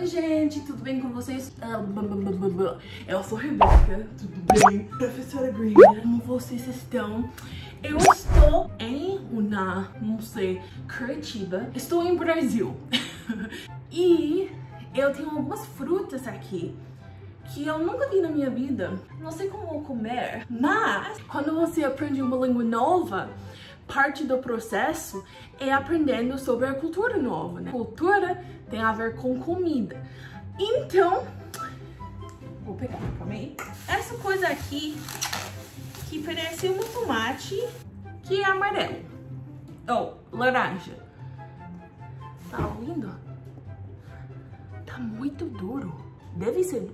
Oi, gente, tudo bem com vocês? Eu sou a Rebeca, tudo bem? Professora Green, como vocês estão? Eu estou em não sei, Curitiba. Estou em Brasil. E eu tenho algumas frutas aqui que eu nunca vi na minha vida. Não sei como comer, mas quando você aprende uma língua nova, parte do processo é aprendendo sobre a cultura nova, né? Cultura tem a ver com comida. Então, vou pegar, calma aí. Essa coisa aqui, que parece um tomate, que é amarelo. Ou laranja. Tá ouvindo? Tá muito duro. Deve ser.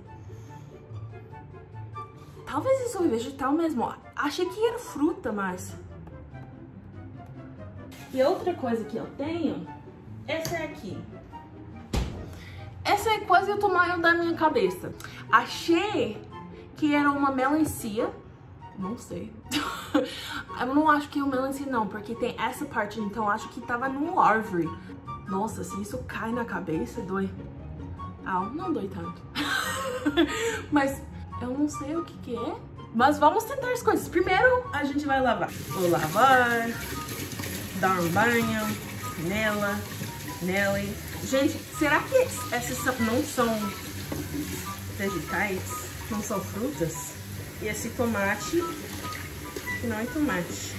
Talvez isso é vegetal mesmo. Achei que era fruta, mas... E outra coisa que eu tenho, essa aqui. Essa é quase o tamanho da minha cabeça. Achei que era uma melancia. Não sei. Eu não acho que é uma melancia não, porque tem essa parte, então acho que tava numa árvore. Nossa, se isso cai na cabeça, dói. Ah, não dói tanto. Mas eu não sei o que é. Mas vamos tentar as coisas. Primeiro, a gente vai lavar. Vou lavar, dar um banho nele. Gente, será que essas não são vegetais? Não são frutas? E esse tomate, que não é tomate.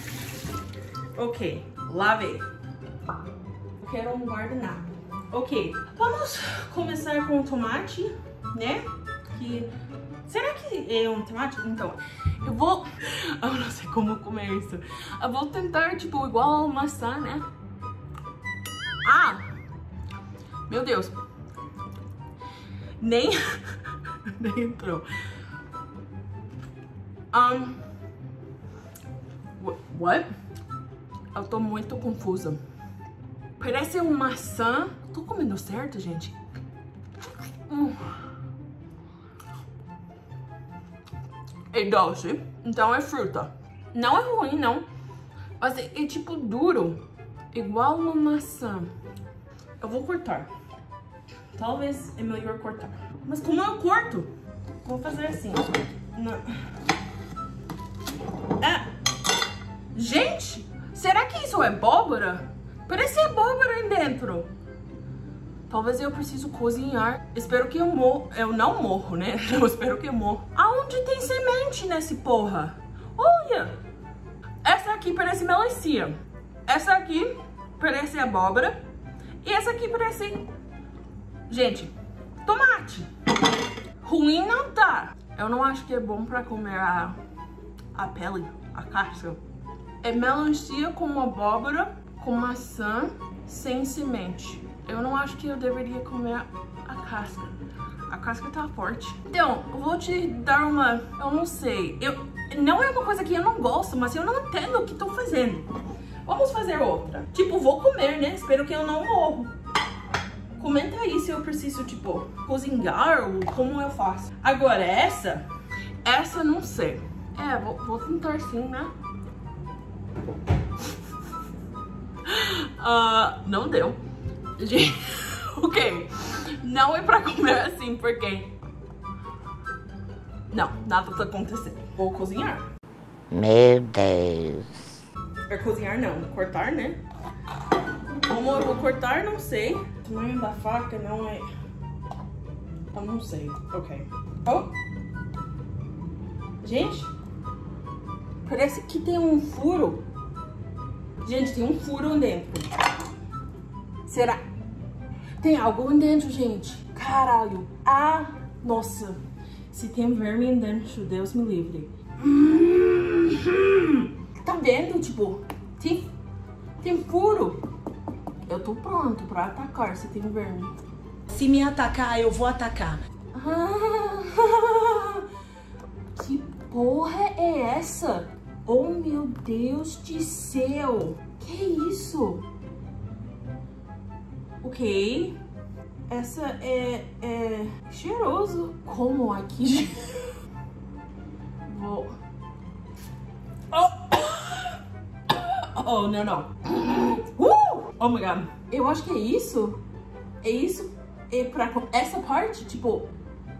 Ok, lavei. Eu quero um guardanapo. Ok, vamos começar com o tomate, né? Será que é um tomate? Então, eu não sei como comer isso. Eu vou tentar, tipo, igual maçã, né? Ah! Meu Deus! Nem entrou. What? Eu tô muito confusa. Parece uma maçã. Tô comendo certo, gente? É doce, então é fruta. Não é ruim, não. Mas é tipo duro. Igual uma maçã. Eu vou cortar. Talvez é melhor cortar. Mas como eu corto? Vou fazer assim. Não. Gente, será que isso é abóbora? Parece abóbora aí dentro. Talvez eu preciso cozinhar. Espero que eu não morro, né? Eu espero que eu morro. Aonde tem semente nesse porra? Olha! Essa aqui parece melancia. Essa aqui parece abóbora. E essa aqui parece... Gente, tomate. Ruim não tá. Eu não acho que é bom pra comer a pele, a casca. É melancia com abóbora, com maçã, sem semente. Eu não acho que eu deveria comer a casca. A casca tá forte. Então, eu vou te dar uma... Eu não sei. Não é uma coisa que eu não gosto, mas eu não entendo o que tô fazendo. Vamos fazer outra. Tipo, vou comer, né? Espero que eu não morro. Comenta aí se eu preciso, tipo, cozinhar ou como eu faço. Agora, essa não sei. Vou tentar sim, né? Não deu. Ok, não é pra comer assim, porque... Não, nada tá acontecendo. Vou cozinhar. Meu Deus. É cozinhar não, cortar, né? Como eu vou cortar, não sei. O tamanho da faca não é... Eu não sei. Ok. Oh. Gente, parece que tem um furo. Gente, tem um furo dentro. Será? Tem algo dentro, gente. Caralho. Nossa. Se tem verme dentro, Deus me livre. Tá vendo? Tipo, tem furo. Eu tô pronto pra atacar se tem verme. Se me atacar, eu vou atacar. Que porra é essa? Oh, meu Deus do céu. Que isso? Ok. Essa é cheiroso. Como aqui? Vou... Oh, não. Oh my God. Eu acho que é isso. É isso é pra essa parte, tipo...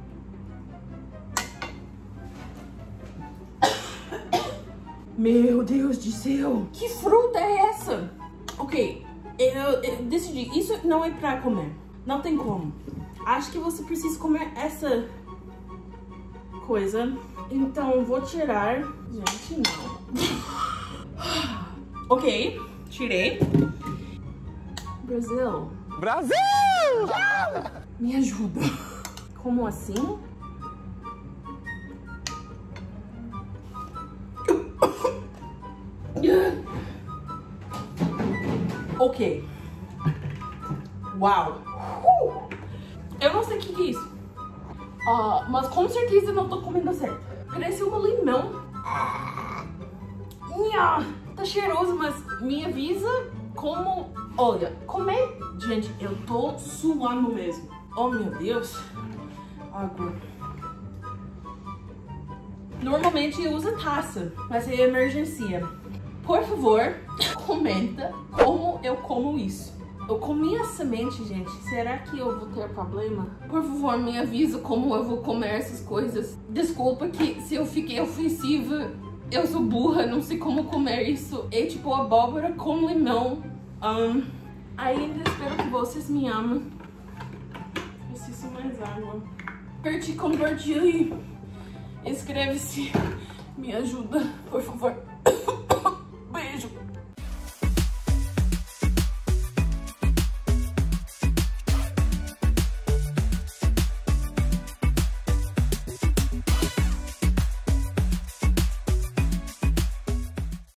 Meu Deus do céu! Que fruta é essa? Ok, eu decidi, isso não é pra comer. Não tem como. Acho que você precisa comer essa coisa. Então, vou tirar... Gente, não. Ok, tirei. Brasil. Brasil! Me ajuda. Como assim? Ok. Uau. Eu não sei o que é isso. Mas com certeza não tô comendo certo. Parece um limão. Tá cheiroso, mas me avisa como... Olha, comer... Gente, eu tô suando mesmo. Oh, meu Deus. Água. Normalmente eu uso taça, mas é emergência. Por favor, comenta como eu como isso. Eu comi a semente, gente. Será que eu vou ter problema? Por favor, me avisa como eu vou comer essas coisas. Desculpa que se eu fiquei ofensiva, eu sou burra, não sei como comer isso. É tipo abóbora com limão. Ainda espero que vocês me amem. Preciso mais água. Curte, compartilhe. Inscreve-se. Me ajuda, por favor. Beijo.